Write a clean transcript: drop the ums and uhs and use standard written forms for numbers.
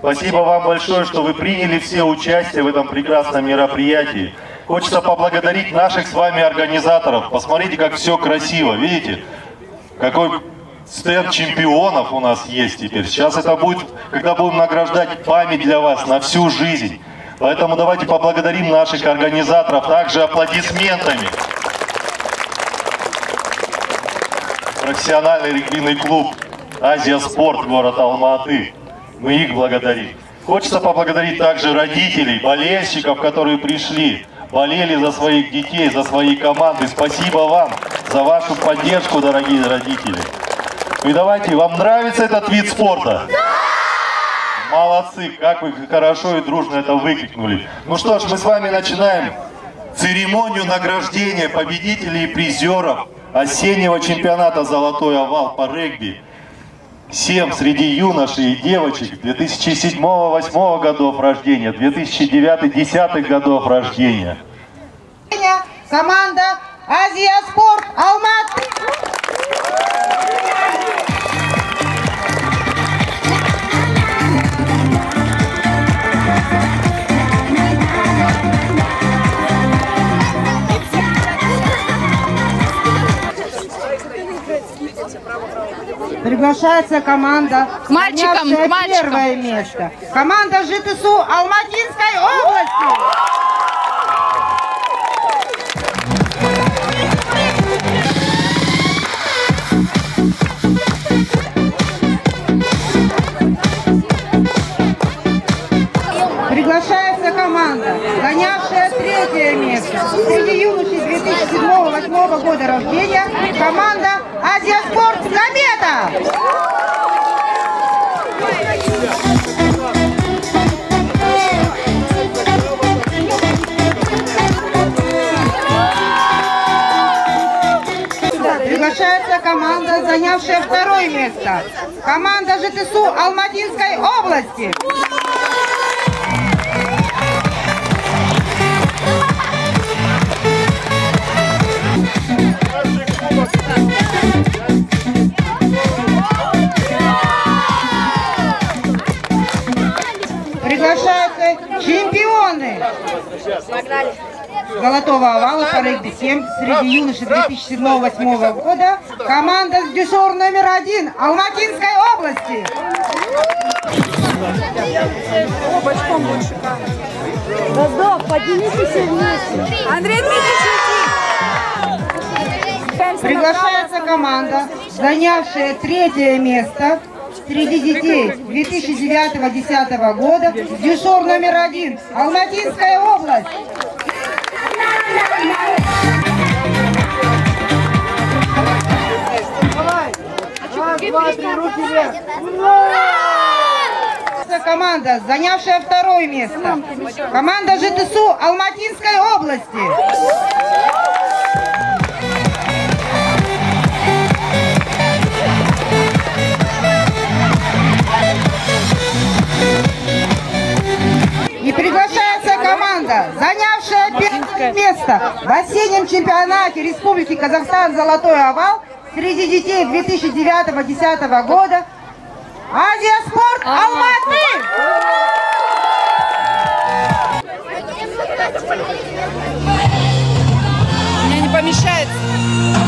Спасибо вам большое, что вы приняли все участие в этом прекрасном мероприятии. Хочется поблагодарить наших с вами организаторов. Посмотрите, как все красиво, видите? Какой стенд чемпионов у нас есть теперь. Сейчас это будет, когда будем награждать, память для вас на всю жизнь. Поэтому давайте поблагодарим наших организаторов также аплодисментами. Профессиональный регбийный клуб «Азия Спорт», город Алматы. Мы их благодарим. Хочется поблагодарить также родителей, болельщиков, которые пришли, болели за своих детей, за свои команды. Спасибо вам за вашу поддержку, дорогие родители. И давайте, вам нравится этот вид спорта? Молодцы, как вы хорошо и дружно это выкрикнули. Ну что ж, мы с вами начинаем церемонию награждения победителей и призеров осеннего чемпионата «Золотой овал» по регби. 7 среди юношей и девочек 2007-2008 годов рождения, 2009-2010 годов рождения. Команда «Азия Спорт» Алматы. Приглашается команда, занявшая первое место. Команда ЖТСУ Алматинской области. Приглашается команда, занявшая третье место. Среди юношей 2007-2008 года рождения команда «Азия Спорт» Комета. Приглашается команда, занявшая второе место. Команда ЖТСУ Алматинской области. Приглашаются чемпионы Золотого овала по регби-7 среди юношей 2007-2008 года. Команда с дюшор номер 1 Алматинской области. Бочком больше. Да, поднимитесь все вместе. Андрей Дмитриевич, Приглашается команда, занявшая третье место среди детей 2009-2010 года, дюшор номер 1 Алматинская область. Раз, два, три, руки вверх. Команда, занявшая второе место. Команда ЖТСУ Алматинской области. И приглашается команда, занявшая первое место в осеннем чемпионате Республики Казахстан «Золотой овал» среди детей 2009-2010 года. Азия Спорт Алматы! Мне не помешает.